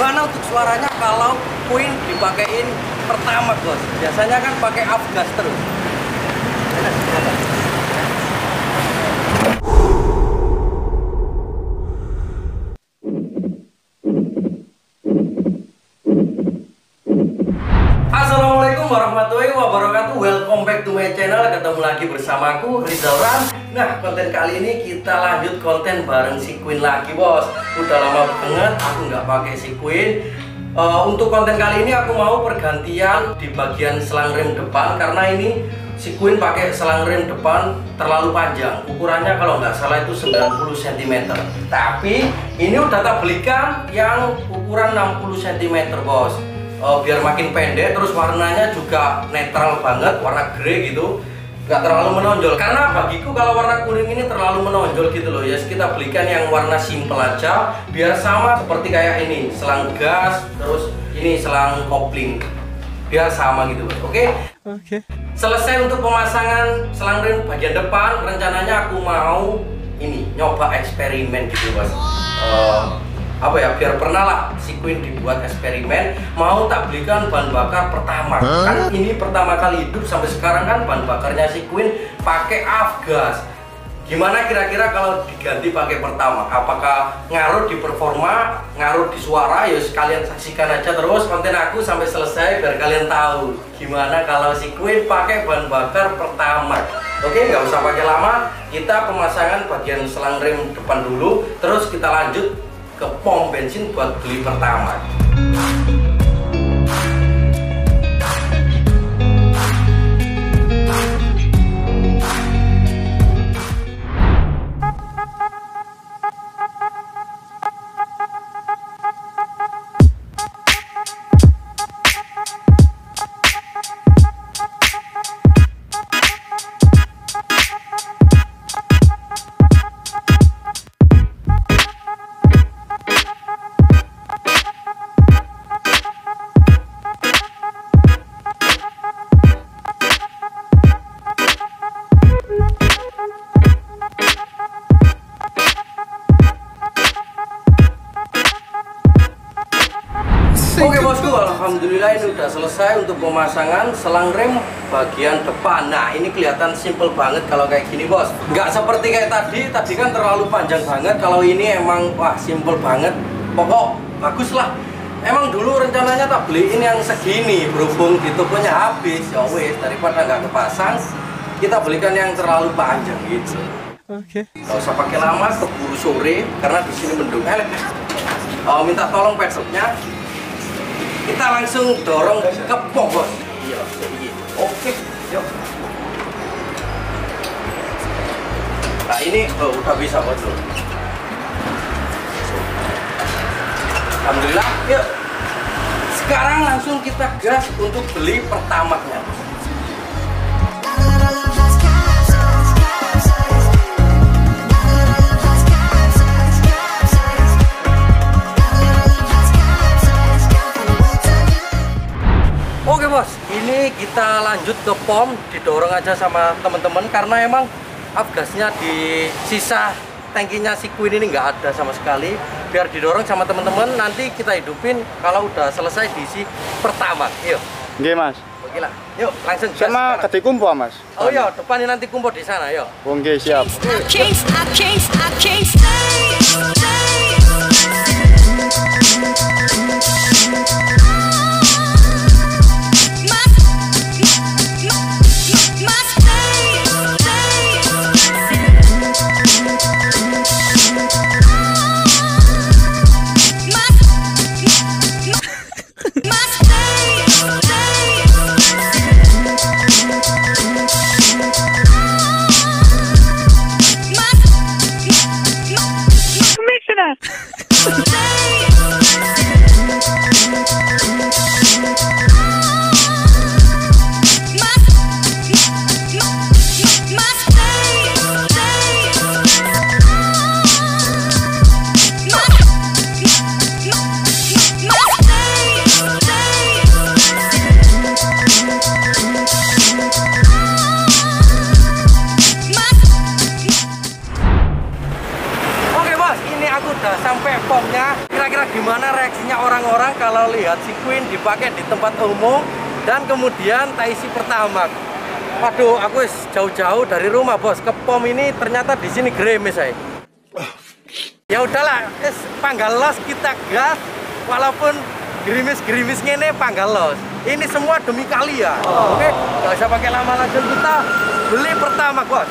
gimana untuk suaranya kalau Queen dipakein pertama, bos? Biasanya kan pakai afgas terus. Assalamualaikum warahmatullahi wabarakatuh. Welcome back to my channel. Ketemu lagi bersamaku Rizal Ran. Nah, konten kali ini kita lanjut konten bareng si Queen lagi, bos. Udah lama banget aku nggak pakai si Queen. Untuk konten kali ini aku mau pergantian di bagian selang rem depan, karena ini si Queen pakai selang rem depan terlalu panjang. Ukurannya kalau nggak salah itu 90 cm. Tapi ini udah tak belikan yang ukuran 60 cm, bos. Biar makin pendek, terus warnanya juga netral banget, warna grey gitu, nggak terlalu menonjol. Karena bagiku kalau warna kuning ini terlalu menonjol gitu loh. Ya, kita belikan yang warna simple aja, biar sama seperti kayak ini, selang gas, terus ini selang kopling, biar sama gitu, oke? Oke. Selesai untuk pemasangan selang rem bagian depan, rencananya aku mau ini nyoba eksperimen gitu, bos. Biar pernah lah si Queen dibuat eksperimen. Mau tak belikan bahan bakar pertama. Kan ini pertama kali hidup sampai sekarang kan bahan bakarnya si Queen pakai afgas. Gimana kira-kira kalau diganti pakai pertama? Apakah ngaruh di performa, ngaruh di suara? Ya kalian saksikan aja terus konten aku sampai selesai biar kalian tahu gimana kalau si Queen pakai bahan bakar pertama. Oke, nggak usah pakai lama. Kita pemasangan bagian selang rem depan dulu, terus kita lanjut ke pom bensin buat beli pertama. Oke bosku, alhamdulillah ini udah selesai untuk pemasangan selang rem bagian depan. Nah, ini kelihatan simple banget kalau kayak gini, bos. Nggak seperti kayak tadi kan terlalu panjang banget. Kalau ini emang wah simple banget. Pokok bagus lah. Emang dulu rencananya tak beliin yang segini, berhubung di tokonya habis. Ya wes, daripada nggak kepasang, kita belikan yang terlalu panjang gitu. Oke. Nggak usah pakai lama, keburu sore karena di sini mendung. Minta tolong pedoknya. Kita langsung dorong ke pom, bos. Iya, oke, yuk. Nah ini udah bisa, bos. Alhamdulillah, yuk. Sekarang langsung kita gas untuk beli pertamanya. Oke bos, ini kita lanjut ke pom, didorong aja sama teman-teman karena emang afgasnya di sisa tangkinya si Queen ini nggak ada sama sekali. Biar didorong sama teman-teman, nanti kita hidupin kalau udah selesai diisi pertama. Yuk. Oke mas. Oke lah, yuk langsung gas. Sama keti kumpo mas. Oh iya, depannya nanti kumpul di sana, yuk. Oke siap. orang-orang kalau lihat si Queen dipakai di tempat umum dan kemudian Taisi pertama. Waduh, aku jauh-jauh dari rumah bos ke pom ini, ternyata di sini gerimis saya. Ya udahlah, panggal los kita gas, walaupun gerimis ini panggal los. Ini semua demi kalian. Oke, nggak usah pakai lama lagi, kita beli pertama bos.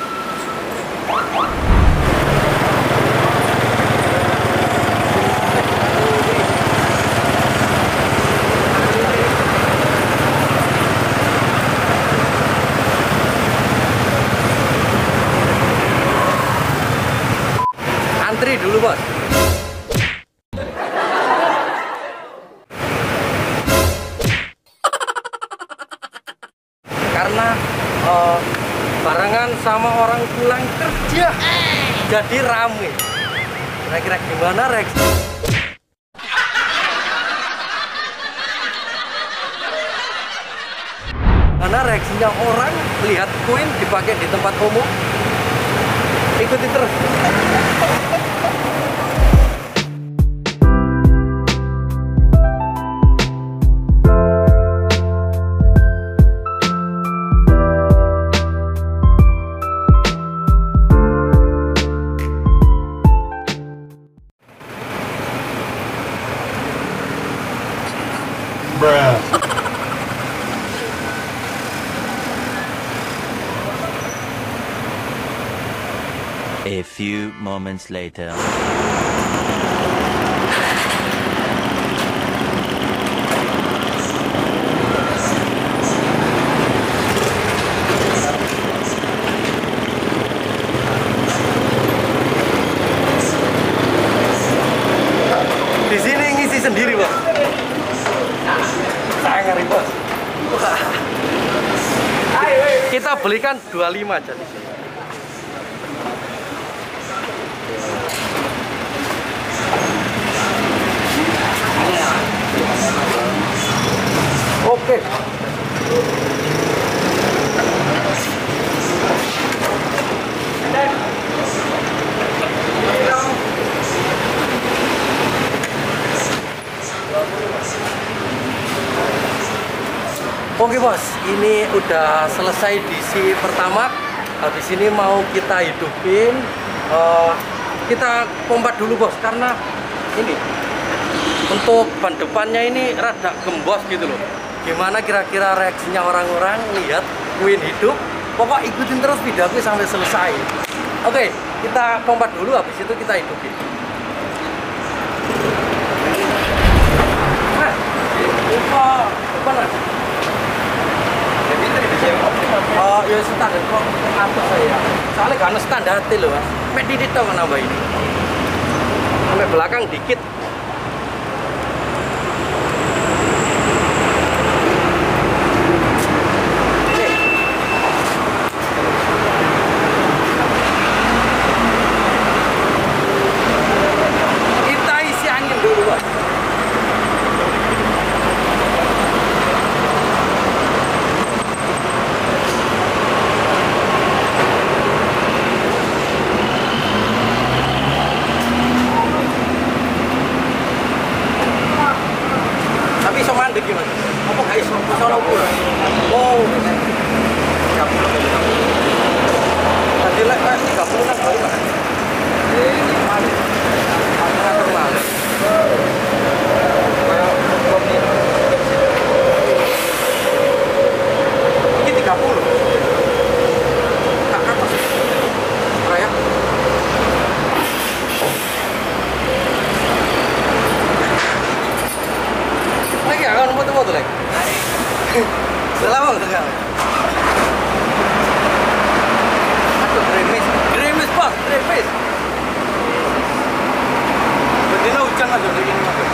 Antri dulu bos. Karena barengan sama orang pulang kerja, jadi rame. Kira-kira gimana Rex? Mana reaksinya orang melihat Queen dipakai di tempat umum? Ikuti terus. Bruh. A few moments later. Di sini ngisi sendiri, Bos. Saya ngeri, Bos. Kita belikan 25 aja di sini. Oke. Oke bos, ini udah selesai diisi pertama. Habis ini mau kita hidupin. Kita pompa dulu bos, karena ini untuk ban depannya ini rada gembos gitu loh. Gimana kira-kira reaksinya orang-orang lihat Queen hidup? Pokok ikutin terus videoku sampai selesai. Oke, kita pompa dulu, habis itu kita hidupin. Nah, apa lagi? Oh, ya standar kok apa saya? Soalnya gak ada standar loh, Mas. Mek dikit tau nambah ini. Sampai belakang dikit. Kita isi angin dulu, Mas. Gimana? Apa nggak iso? Soalnya oh, 30. Tadi lek 30 kan baru kan? Ini paling normal. Ini 30. Tak atas. Raya. Lagi akan foto-foto lagi. Selamat tinggal. Aduh, gerimis bos, gerimis. Betina hujan aja dari ini mas.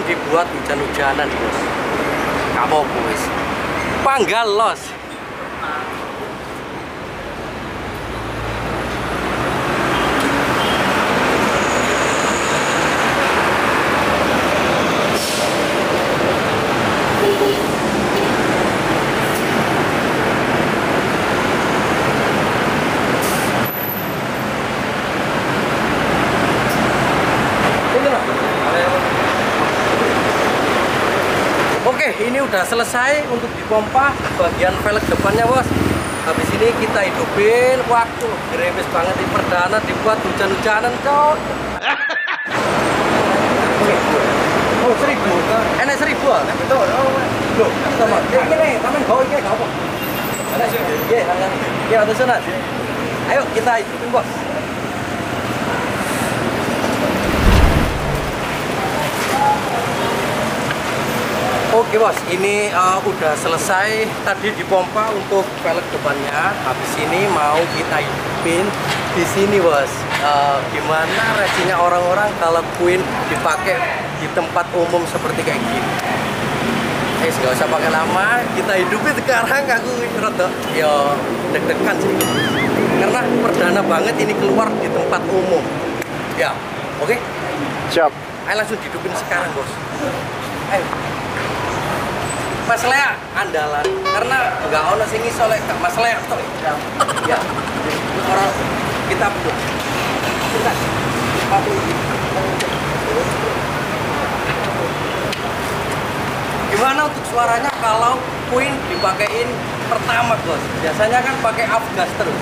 dibuat hujan-hujanan bos. Kamu bos. Panggal los. Oke, ini udah selesai untuk dipompa bagian velg depannya bos. Habis ini kita hidupin. Waktu gremes banget ini perdana dibuat hujan-hujanan cok. Oh 1000, enak 1000 ah? Betul. Loh, sama. Ini taman bawa ini apa? Ada sih. Iya, ada sana. Ayo kita hidupin bos. Oke bos, ini udah selesai tadi dipompa untuk velg depannya. Habis ini mau kita hidupin di sini bos. Gimana reaksinya orang-orang kalau Queen dipakai di tempat umum seperti kayak gini? Nggak usah pakai lama, kita hidupin sekarang. Aku rada ya deg-degan sih, karena perdana banget ini keluar di tempat umum. Ya, oke? Siap. Ayo langsung hidupin sekarang bos. Ayo. Mas Lea andalan karena nggak ono sing iso lek gak Mas Lea toh. Ya. Orang kita butuh. Kita patuh. Gimana untuk suaranya kalau Queen dipakein pertama bos? Biasanya kan pakai afgas terus.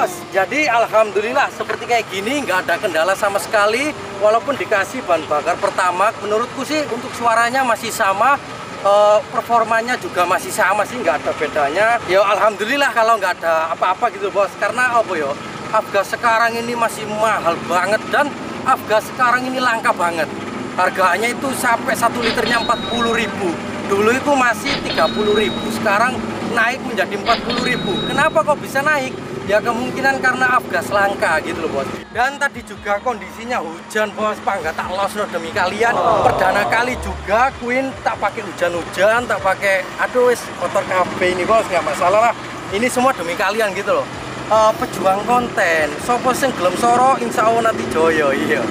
bos, jadi alhamdulillah seperti kayak gini nggak ada kendala sama sekali. Walaupun dikasih bahan bakar pertama, menurutku sih untuk suaranya masih sama, performanya juga masih sama sih, nggak ada bedanya. Ya alhamdulillah kalau nggak ada apa-apa gitu bos. Karena apa ya, Avgas sekarang ini masih mahal banget dan Avgas sekarang ini langka banget. Harganya itu sampai 1 liternya 40.000. Dulu itu masih 30.000, sekarang naik menjadi 40.000. Kenapa kok bisa naik? Ya kemungkinan karena Avgas langka gitu loh bos. Dan tadi juga kondisinya hujan bos, nggak tak los no demi kalian. Perdana kali juga Queen tak pakai hujan-hujan, tak pakai, aduh wis kotor kabeh ini bos, nggak masalah lah. Ini semua demi kalian gitu loh. Pejuang konten, sopo sing gelem soro, insya Allah nanti joyo iya.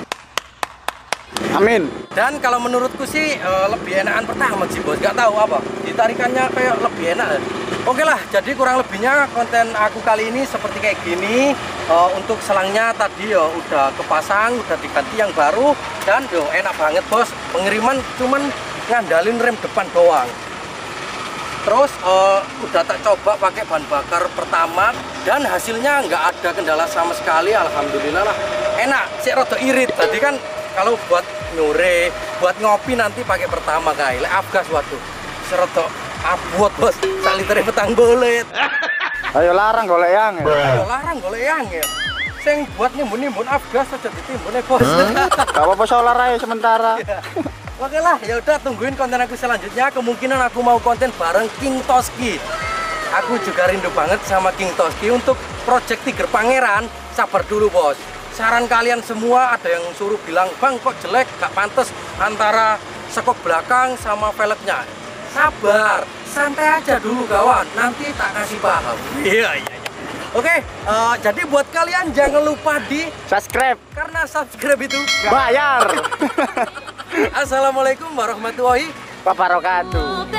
Amin. Dan kalau menurutku sih lebih enakan pertama sih bos, nggak tahu apa ditarikannya kayak lebih enak. Oke lah, jadi kurang lebihnya konten aku kali ini seperti kayak gini. Untuk selangnya tadi ya udah kepasang, udah diganti yang baru dan yo enak banget bos. Pengiriman cuman ngandalin rem depan doang. Terus udah tak coba pakai bahan bakar pertama dan hasilnya nggak ada kendala sama sekali, alhamdulillah lah. Enak, sih rada irit. Tadi kan kalau buat nyore, buat ngopi nanti pakai pertama kayak Avgas waduh. Serotok abot bos, sak liter petang bolet. Ayo larang golek yang. Ayo larang golek yang ya. Sing buat nimbun-nimbun Avgas aja ditimbune bos. Gak apa-apa solar aja sementara. Oke lah, ya udah tungguin konten aku selanjutnya. Kemungkinan aku mau konten bareng King Toski. Aku juga rindu banget sama King Toski untuk project Tiger Pangeran. Sabar dulu bos. Saran kalian semua ada yang suruh bilang, bang kok jelek, gak pantas antara sekok belakang sama velgnya. Sabar, santai aja dulu kawan, nanti tak kasih paham. Iya. Oke, jadi buat kalian jangan lupa di Subscribe. karena subscribe itu Bayar. Assalamualaikum warahmatullahi Wabarakatuh.